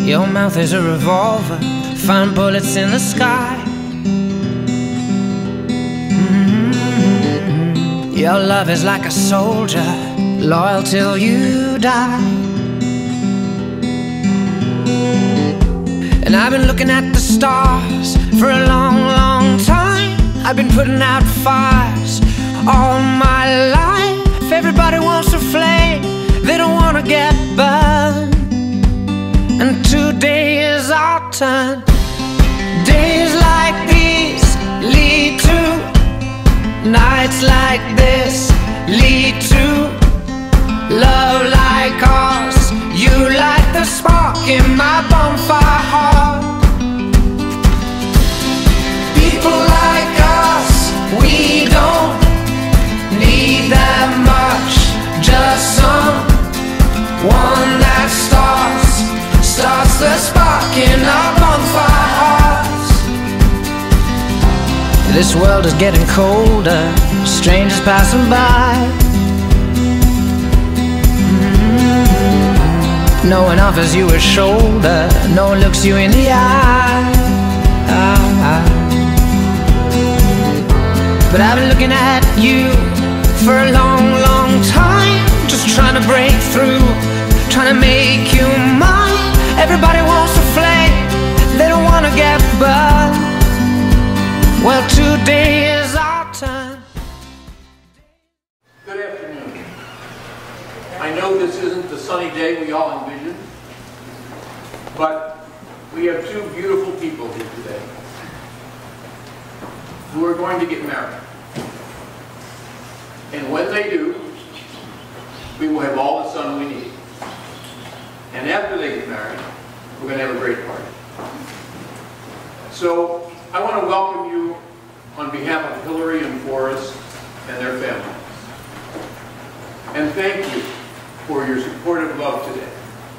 Your mouth is a revolver, find bullets in the sky. Your love is like a soldier, loyal till you die. And I've been looking at the stars for a long, long time. I've been putting out fires all my life. Everybody wants a flame, they don't wanna get burned. And today is our turn. Days like these lead to nights like this, lead to love like ours. You light the spark in my bonfire heart. People like us, we don't need that much, just someone that starts the spark in our bonfire hearts. This world is getting colder, strangers passing by. No one offers you a shoulder, no one looks you in the eye. But I've been looking at you for a long, long time, just trying to break through, trying to make you mine. Everybody wants a flame, they don't wanna get burned. Well, today is our turn. Good afternoon. I know this isn't the sunny day we all envisioned, but we have two beautiful people here today who are going to get married. And when they do, we will have all the sun we need. And after they get married, we're going to have a great party. So I want to welcome you on behalf of Hillary and Forrest and their families. And thank you for your supportive love today,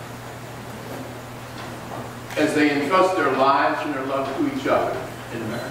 as they entrust their lives and their love to each other in marriage.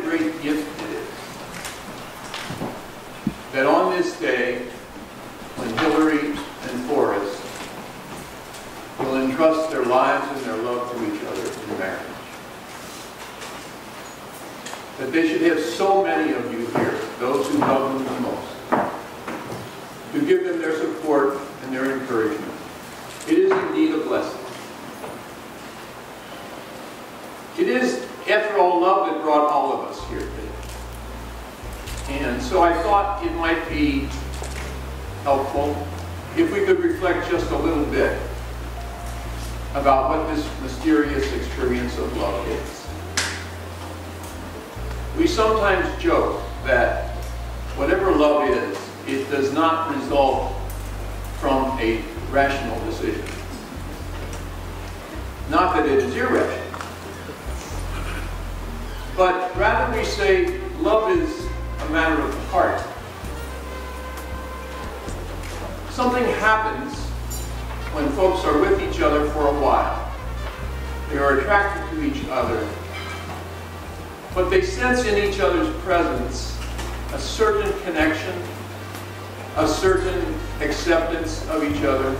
great gift it is that on this day, when Hillary and Forrest will entrust their lives and their love to each other in marriage, that they should have so many of you here, those who love them the most, to give them their support and their encouragement. It is indeed a blessing. It is, after all, love that brought all of us here today. And so I thought it might be helpful if we could reflect just a little bit about what this mysterious experience of love is. We sometimes joke that whatever love is, it does not result from a rational decision. Not that it is irrational. But rather we say love is a matter of the heart. Something happens when folks are with each other for a while. They are attracted to each other, but they sense in each other's presence a certain connection, a certain acceptance of each other.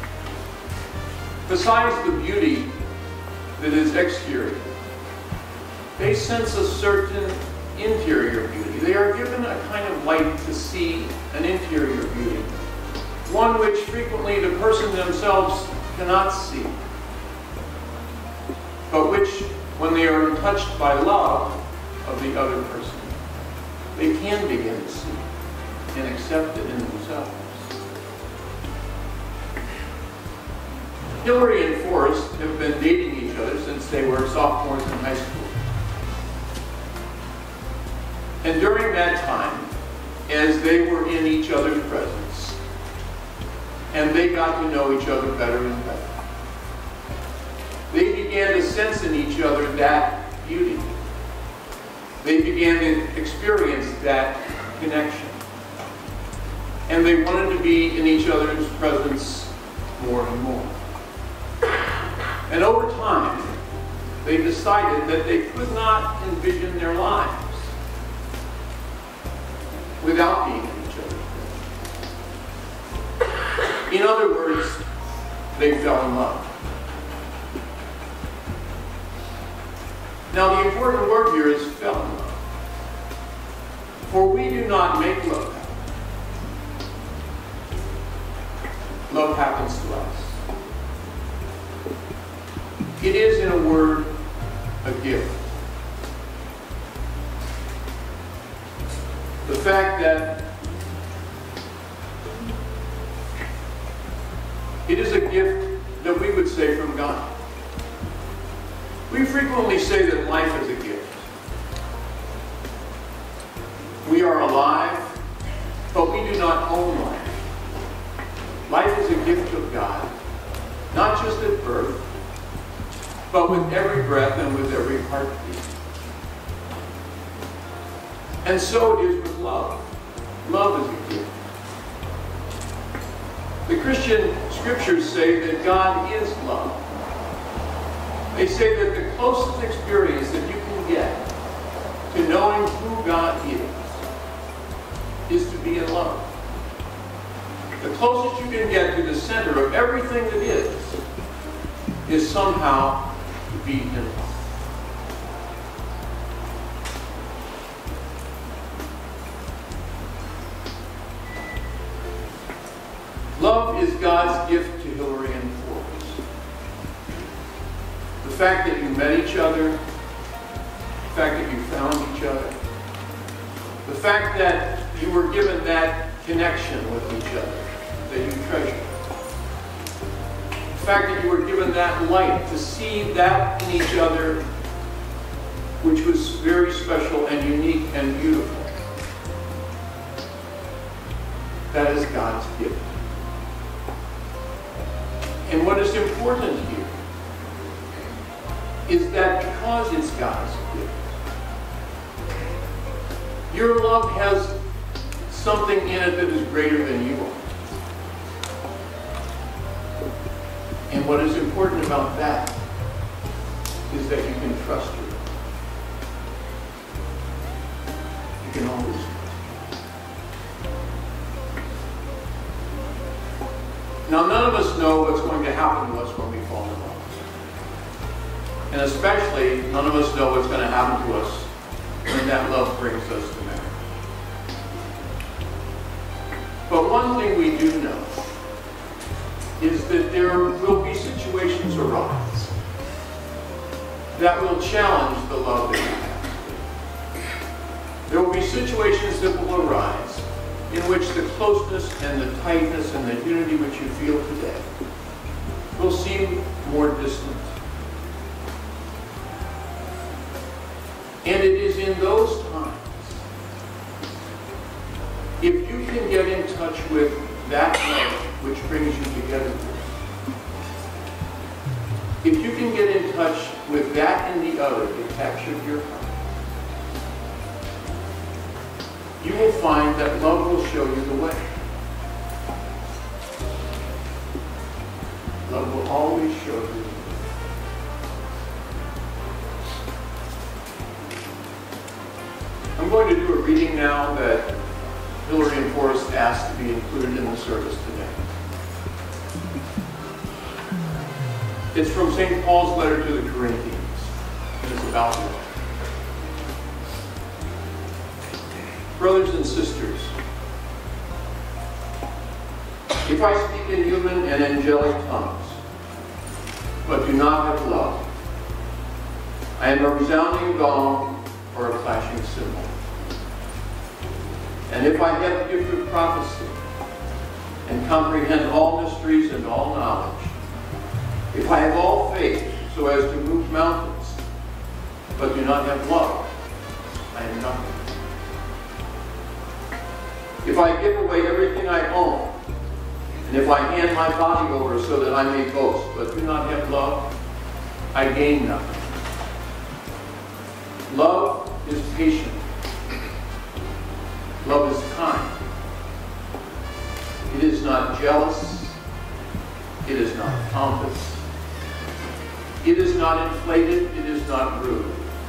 Besides the beauty that is exterior, they sense a certain interior beauty. They are given a kind of light to see an interior beauty, one which frequently the person themselves cannot see, but which, when they are touched by love of the other person, they can begin to see and accept it in themselves. Hillary and Forrest have been dating each other since they were sophomores in high school. And during that time, as they were in each other's presence, and they got to know each other better and better, they began to sense in each other that beauty. They began to experience that connection. And they wanted to be in each other's presence more and more. And over time, they decided that they could not envision their lives without being in each other's presence. In other words, they fell in love. Now, the important word here is fell in love. For we do not make love happen. Love happens to us. It is, in a word, a gift. The fact that it is a gift that we would say from God. We frequently say that life is a gift. We are alive, but we do not own life. Life is a gift of God, not just at birth, but with every breath and with every heartbeat. And so it is with love. Love is a gift. The Christian scriptures say that God is love. They say that the closest experience that you can get to knowing who God is to be in love. The closest you can get to the center of everything that is somehow to be in love. Love is God's gift to Hillary and Forrest. The fact that you met each other, the fact that you found each other, the fact that you were given that connection with each other that you treasure. The fact that you were given that light to see that in each other which was very special and unique and beautiful. That is God's gift. And what is important here is that because it's God's gift, your love has something in it that is greater than you are. And what is important about that is that you can trust her. can always do. Now, none of us know what's going to happen to us when we fall in love. And especially, none of us know what's going to happen to us when that love brings us to marriage. But one thing we do know is that there will be situations arise that will challenge the love that you have. There will be situations that will arise in which the closeness and the tightness and the unity which you feel today will seem more distant. And it is in those times, if you can get in touch with that love which brings you together, if you can get in touch with that and the other that captured your heart, you will find that love will show you the way. Love will always show you the way. I'm going to do a reading now that Hillary and Forrest asked to be included in the service today. It's from St. Paul's letter to the Corinthians, and it's about love. Brothers and sisters, if I speak in human and angelic tongues, but do not have love, I am a resounding gong or a clashing cymbal. And if I have the gift of prophecy and comprehend all mysteries and all knowledge, if I have all faith so as to move mountains, but do not have love, I am nothing. If I give away everything I own, and if I hand my body over so that I may boast, but do not have love, I gain nothing. Love is patient. Love is kind. It is not jealous. It is not pompous. It is not inflated. It is not rude.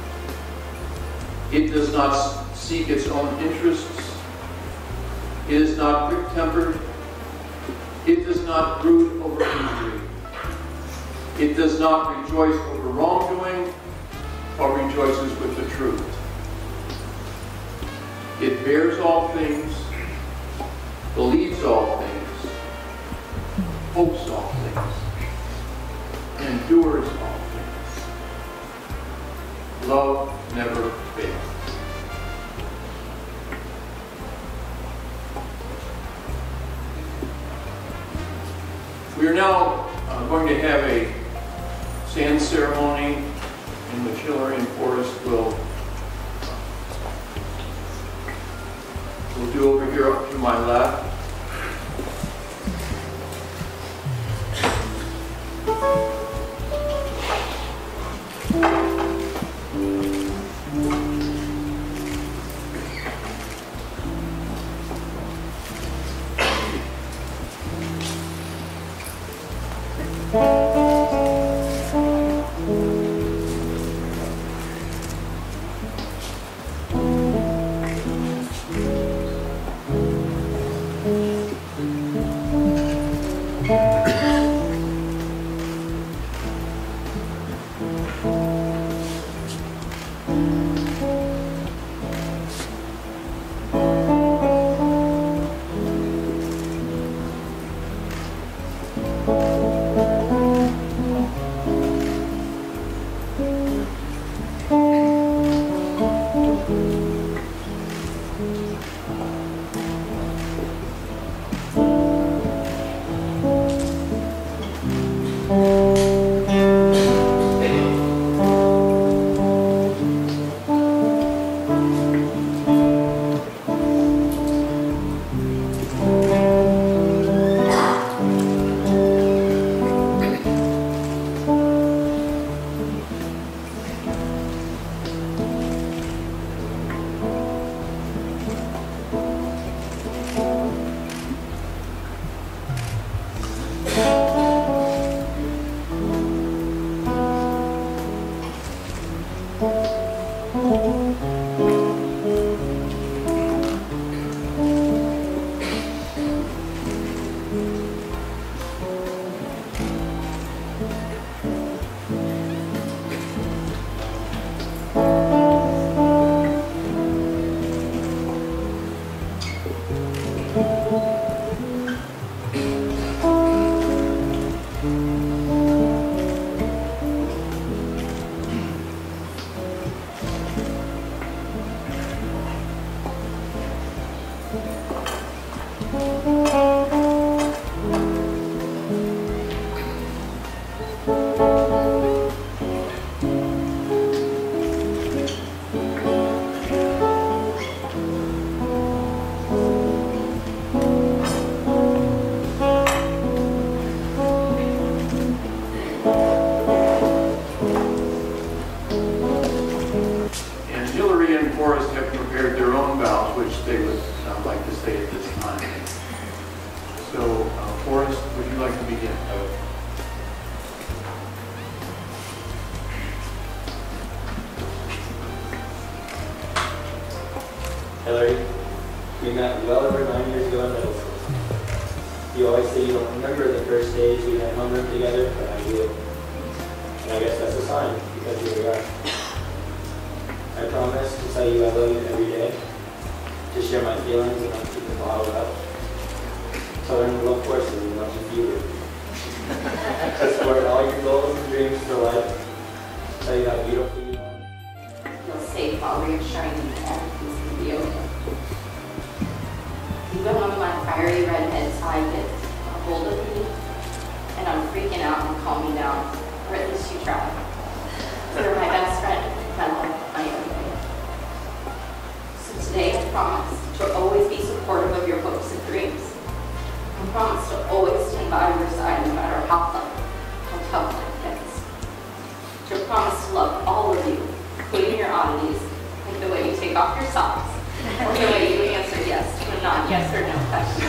It does not seek its own interests. It is not quick-tempered. It does not brood over injury. It does not rejoice over wrongdoing, but rejoices with the truth. It bears all things, believes all things, hopes all things, endures all things. Love never fails. We are now going to have a sand ceremony in which Hillary and Forrest will do over here up to my left. Hillary, we met well over 9 years ago in middle school. You always say you don't remember the first days we had homeroom together, but I do. And I guess that's a sign, because here we are. I promise to tell you I love you every day, to share my feelings and not keep them bottled up. To learn to love horses as much as you do. To support all your goals and dreams for life. Tell you how beautiful you are. Feel safe while reassuring you that everything's going to be okay. Even when my fiery redhead side gets a hold of me, and I'm freaking out and calm me down, or at least you try. You're my best friend, my life, my everything. So today I promise to always be supportive of your hopes and dreams. I promise to always stand by your side no matter how tough life gets. To promise to love all of you, including your oddities, like the way you take off your socks, or the way you answer yes to a non-yes or no question.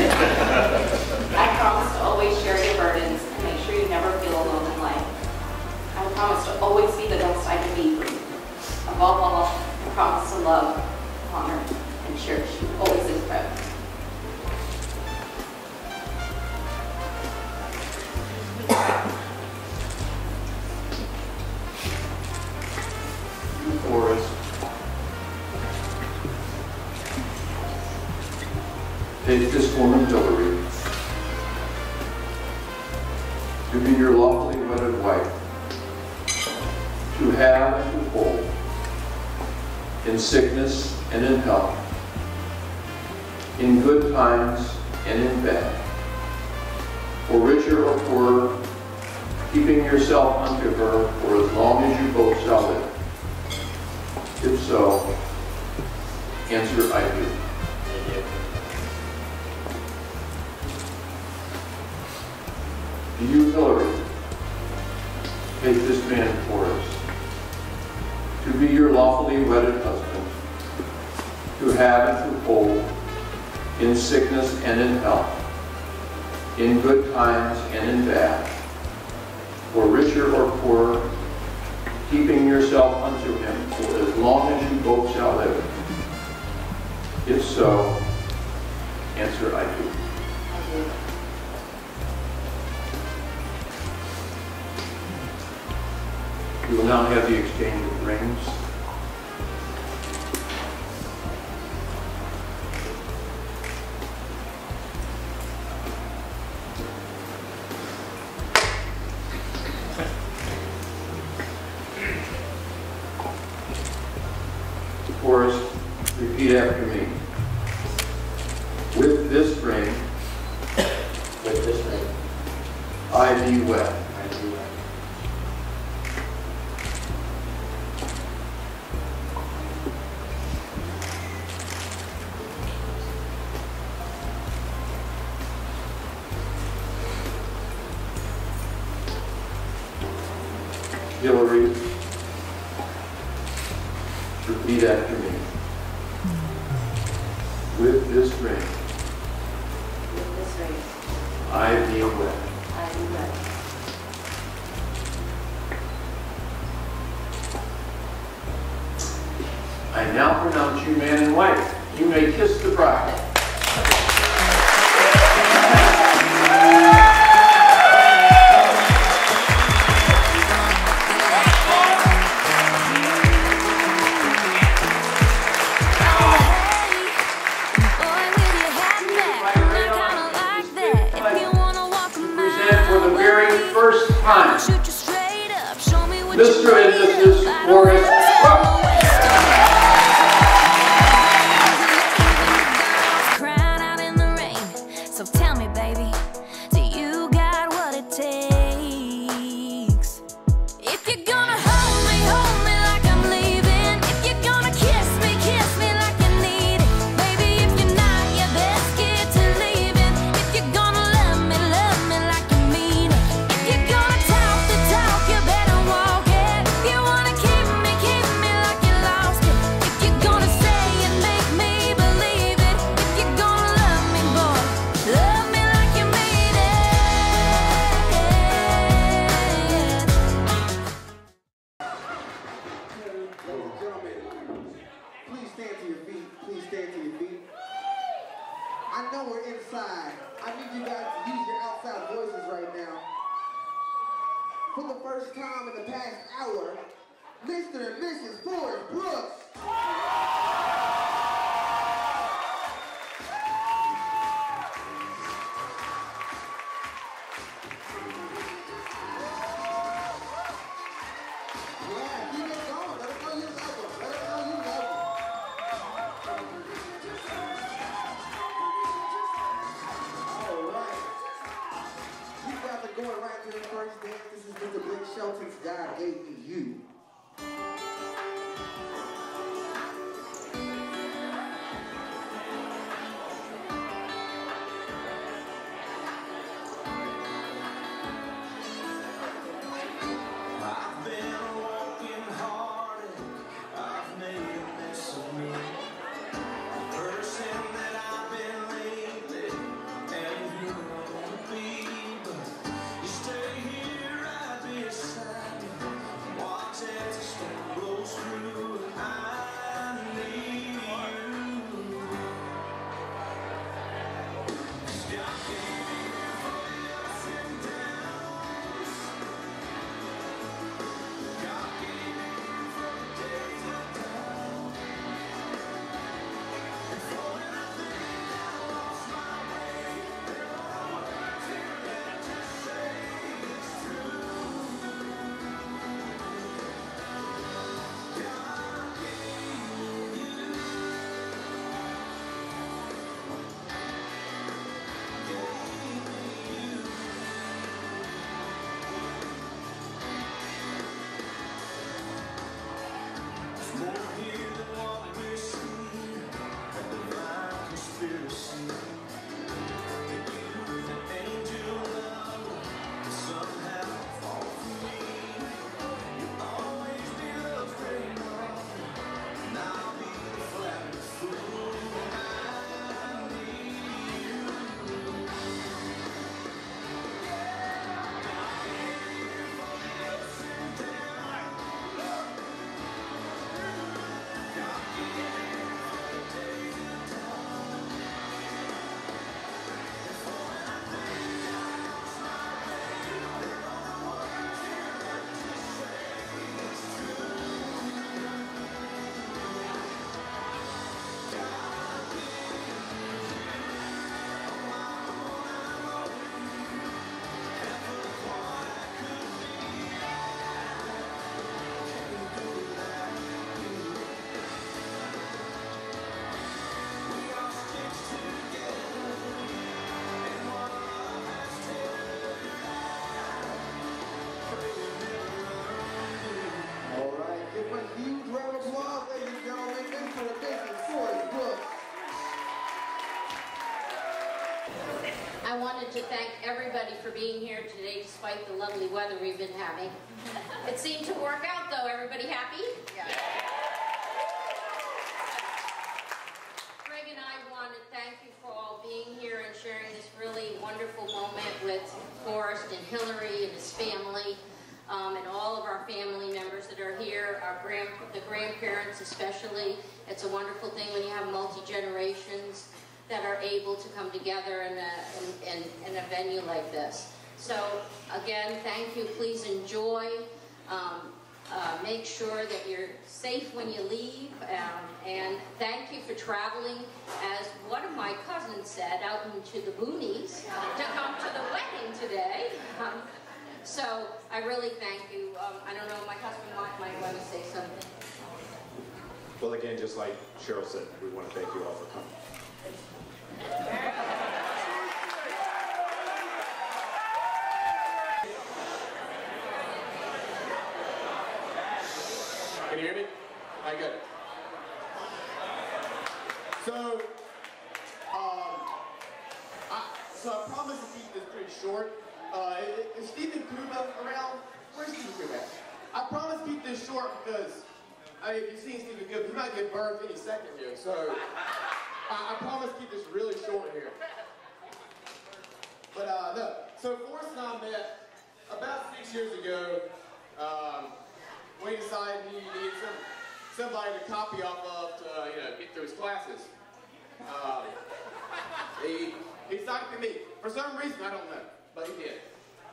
I promise to always share your burdens and make sure you never feel alone in life. I promise to always be the best I can be for you. Above all, I promise to love, honor, and cherish you always and forever. Forrest, take this woman, Hillary, to be your lawfully wedded wife, to have and to hold, in sickness and in health, in good times and in bad, for richer or poorer, keeping yourself unto her for as long as you both shall live. If so, answer, I do. Do you, Hillary, take this man for us, to be your lawfully wedded husband, to have and to hold, in sickness and in health, in good times and in bad, for richer or poorer, keeping yourself unto him for as long as you both shall live? If so, answer, I do. I do. We will now have the exchange of rings. Forrest, repeat after me. With this ring, I be wed. Hillary, repeat after me. With this ring, I be wed. I be wed. I now pronounce you man and wife. You may kiss the bride. Boy, will you have me? time, Shoot you straight up, show me what Mr. you and made Mrs. of. I don't Forrest have time Buck. to waste on crying out in the rain. So tell me, baby, do you got what it takes? If you're gonna hold me like I'm leaving. If you're gonna kiss me like you need it. Baby, if you're not your best kid to leaving. If you're gonna love me like you mean it. If you're gonna talk the talk, you better walk it. If you wanna keep me like you lost it. If you're gonna say and make me believe it. If you're gonna love me, boy, love me like you mean it. Ladies and gentlemen, please stand to your feet. Please stand to your feet. I know we're inside. I need you guys to use your outside voices right now. For the first time in the past hour, Mr. and Mrs. Forrest Brooks. Yeah, keep it going. Let us know you love them. Let us know you love them. All right. You guys are going right to the first dance. This is Mr. Blake Shelton's God Gave Me You. I've been walking hard and I've made a mess of me. The person that I've been lately and who I want to be. But you stay here right beside me. Watch as the storm blows through and I need you. 'Cause God gave me you for the ups and downs. God gave me you for the days of doubt. And for when I think I lost my way, there are words here that just say it's true. God gave me you. There's more here than what we see, a divine conspiracy. That you, an angel love, will somehow fall for me. You'll always be love's great love, and I'll be the flattered fool. I need you. All right, give a huge round of applause, ladies and gentlemen, Mr. and Mrs. Forrest Brooks. I wanted to thank everybody for being here today despite the lovely weather we've been having. It seemed to work out though. Everybody happy? Yeah. Greg and I want to thank you for all being here and sharing this really wonderful moment with Forrest and Hillary and his family. And all of our family members that are here, the grandparents especially. It's a wonderful thing when you have multi-generations that are able to come together in a venue like this. So again, thank you. Please enjoy. Make sure that you're safe when you leave. And thank you for traveling, as one of my cousins said, out into the boonies to come to the wedding today. So I really thank you. I don't know, my husband might want to say something. Well, again, just like Cheryl said, we want to thank you all for coming. Can you hear me? All right, good. So I promise to keep this pretty short. Is Stephen Kuba around? Where's Stephen Kuba at? I promise to keep this short because, I mean, if you've seen Stephen Kuba, he might give birth any second here. So I promise to keep this really short here. But no. So Forrest and I met about 6 years ago. We decided he needed somebody to copy off of to get through his classes. He decided to me. For some reason, I don't know, but he did.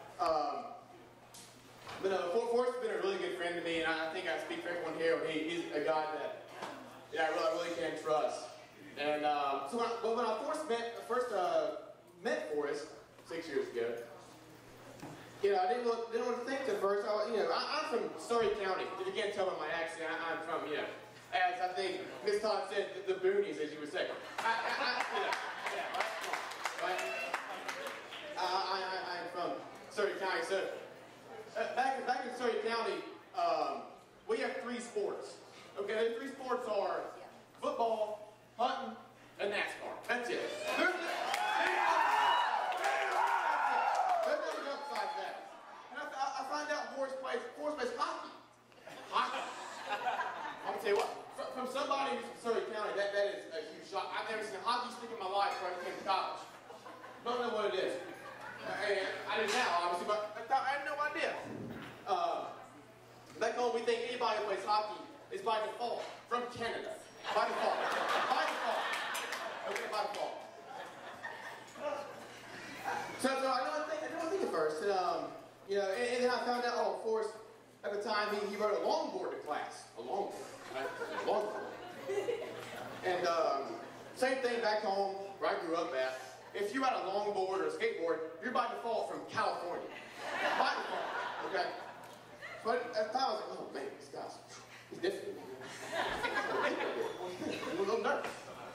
But Forrest has been a really good friend to me, and I think I speak for everyone here. He's a guy that I really can trust. And so when I first met Forrest 6 years ago, I didn't want to think at first. I'm from Surrey County. If you can't tell by my accent, I'm from, as I think Miss Todd said, the boonies, as you would say. I'm from Surrey County. So back in Surrey County, we have 3 sports. Okay, the 3 sports are football, hunting, and NASCAR. That's it. There's nothing else besides that. And I find out Forrest plays hockey. I'm gonna tell you what, from somebody who's from Surrey County, that is a huge shock. I've never seen a hockey stick in my life before I came to college. Don't know what it is. I do now, obviously, but I had no idea. Back home, we think anybody who plays hockey is by default from Canada. By default. By default. Okay, by default. So I don't think at first. And then I found out, Forrest, at the time, he rode a longboard to class. A longboard, right? A longboard. And same thing back home, where I grew up at. If you ride a longboard or a skateboard, you're by default from California. By default, okay? So at the time, I was like, oh man, this guy's, he's different. I'm a little nervous.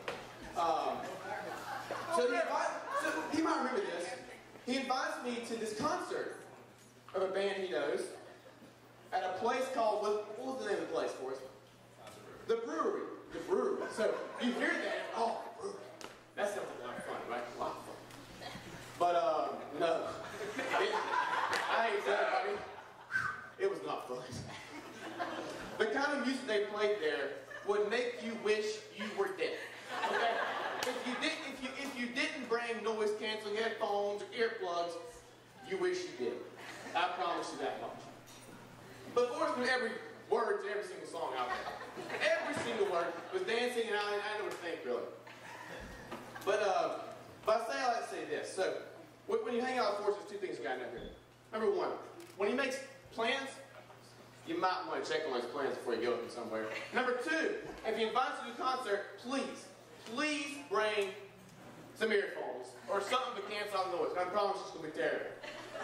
So he might remember this. He invites me to this concert of a band he knows at a place called, what was the name of the place for us? The Brewery. The Brewery. So you hear that, oh, the Brewery. That sounds like a lot of fun, right? A lot of fun. But, no. I ain't telling buddy. It was not fun. The kind of music they played there would make you wish you were dead. Okay? If you didn't bring noise canceling headphones or earplugs, you wish you did. I promise you that much. But Forrest knew every word to every single song out there. Every single word was dancing, and I didn't know what to think really. But I say all that to say this. So when you hang out with Forrest, there's 2 things you gotta know here. Number 1, when he makes plans, you might want to check on his plans before you go with him somewhere. Number 2, if he invites you to a concert, please bring some earphones or something to cancel out the noise. I promise it's going to be terrible.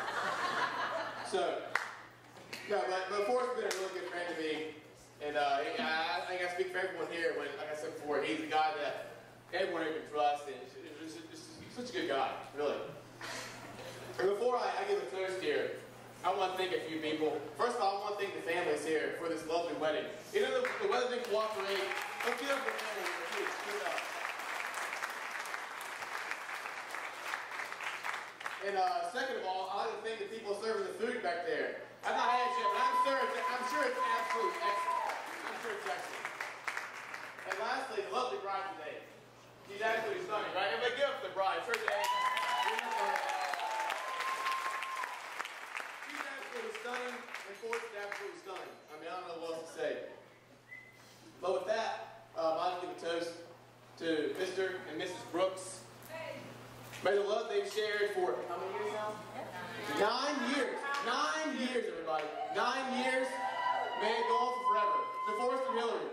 So, but Forrest has been a really good friend to me. And I think I speak for everyone here when, like I said before, he's a guy that everyone here can trust. And he's such a good guy, really. And before I give a toast here, I want to thank a few people. First of all, I want to thank the families here for this lovely wedding. You know, the weather didn't cooperate. Let's give up for the families. Please, good up. And second of all, I'd like to thank the people serving the food back there. I've not had it yet, but I'm sure it's absolutely excellent. I'm sure it's excellent. And lastly, the lovely bride today. She's absolutely stunning, right? Everybody give up for the bride. Sure, Dave. She's absolutely stunning, and Forrest is absolutely stunning. I mean, I don't know what else to say. But with that, I'd like to give a toast to Mr. and Mrs. Brooks. May the love they've shared for how many years now? 9 years. 9 years, everybody. 9 years. May it go on forever. To Forrest and Hillary.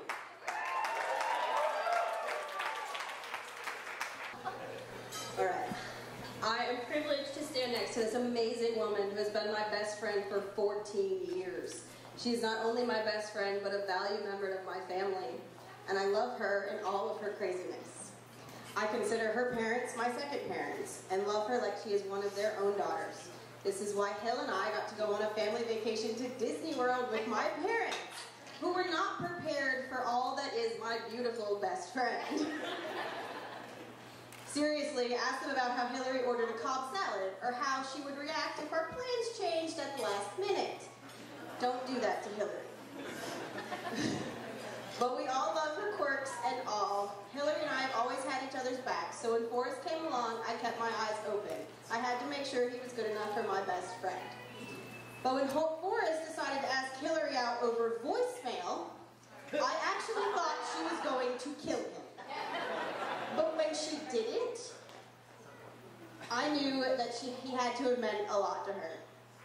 All right. I am privileged to stand next to this amazing woman who has been my best friend for 14 years. She's not only my best friend, but a valued member of my family, and I love her and all of her craziness. I consider her parents my second parents, and love her like she is one of their own daughters. This is why Hill and I got to go on a family vacation to Disney World with my parents, who were not prepared for all that is my beautiful best friend. Seriously, ask them about how Hillary ordered a Cobb salad, or how she would react if our plans changed at the last minute. Don't do that to Hillary. But we all love her quirks and all. Hillary and I have always had each other's backs, so when Forrest came along, I kept my eyes open. I had to make sure he was good enough for my best friend. But when Forrest decided to ask Hillary out over voicemail, I actually thought she was going to kill him. But when she didn't, I knew that he had to have meant a lot to her.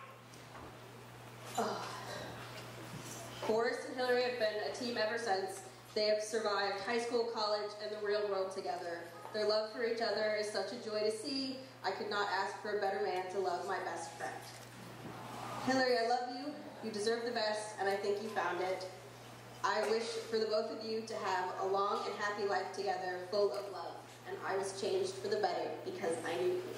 Forrest and Hillary have been a team ever since. They have survived high school, college, and the real world together. Their love for each other is such a joy to see. I could not ask for a better man to love my best friend. Hillary, I love you. You deserve the best, and I think you found it. I wish for the both of you to have a long and happy life together, full of love. And I was changed for the better because I knew you.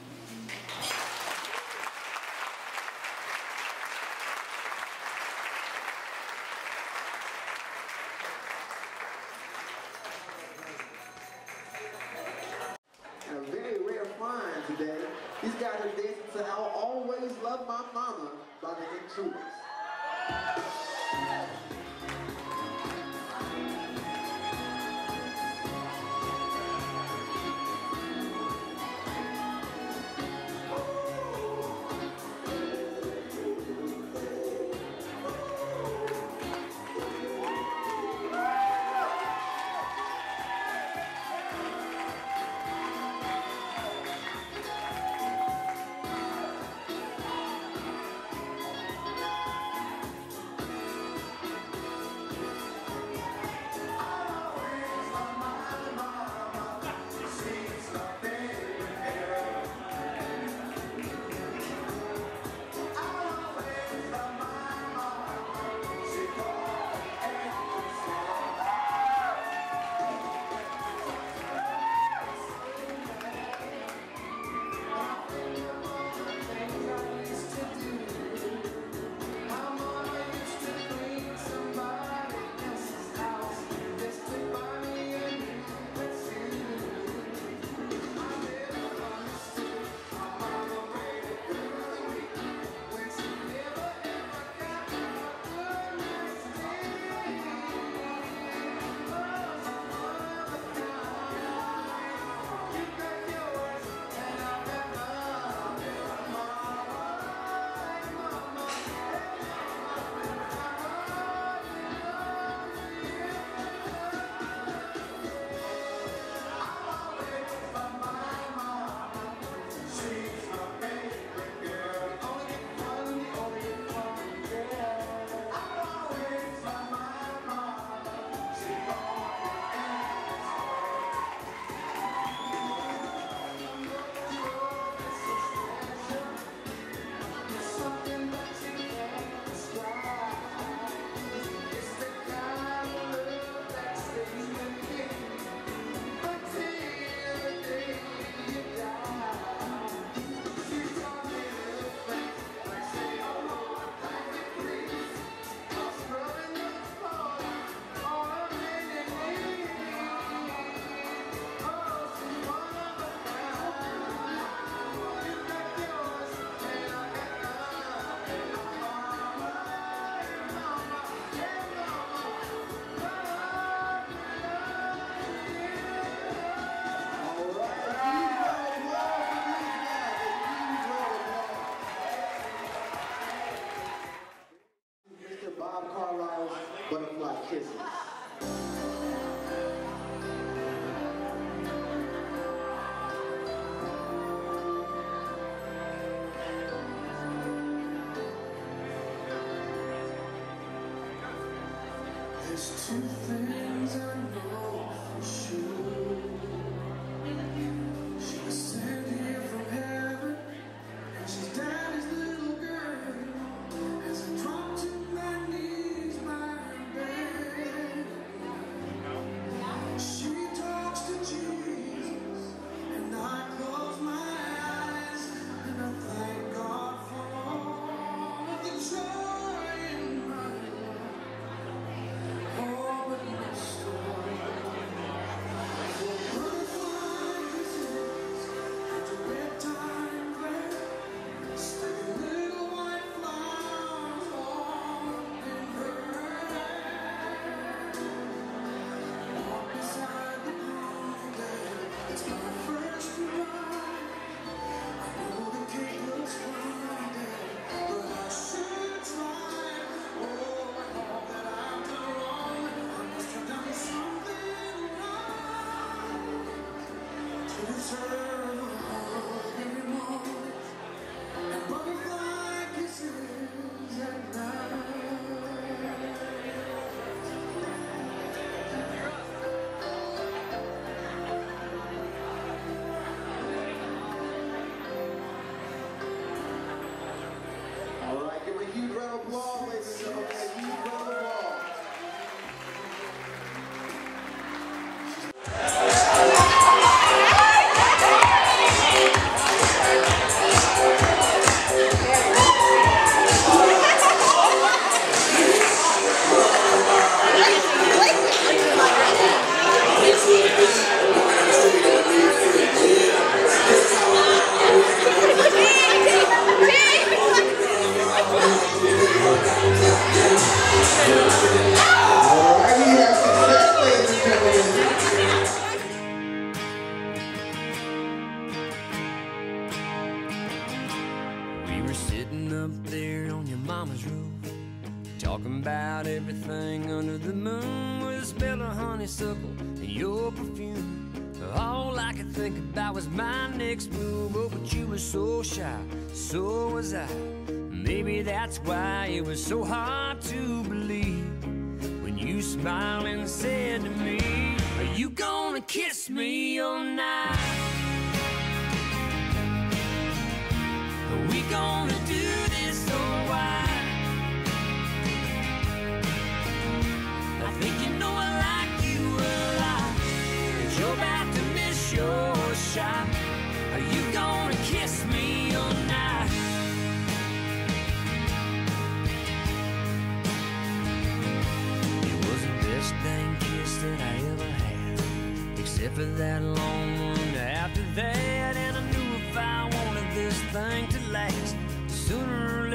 And a very rare find today. These guys are dancing to "I'll Always Love My Mama" by the Intruders. Butterfly Kisses. There's two things I know for sure. She was sent here from heaven, and All right, give a huge round of applause, ladies and gentlemen. A huge round of applause. We were sitting up there on your mama's roof, talking about everything under the moon, with a smell of honeysuckle and your perfume. All I could think about was my next move. Oh, but you were so shy, so was I. Maybe that's why it was so hard to believe when you smiled and said to me, "Are you gonna kiss me all night? Are we gonna do this or why?" I think you know I like you a lot, but you're about to miss your shot. Are you gonna kiss me all night? It was the best dang kiss that I ever had, except for that long one after that. And I knew if I wanted this thing to last, sooner or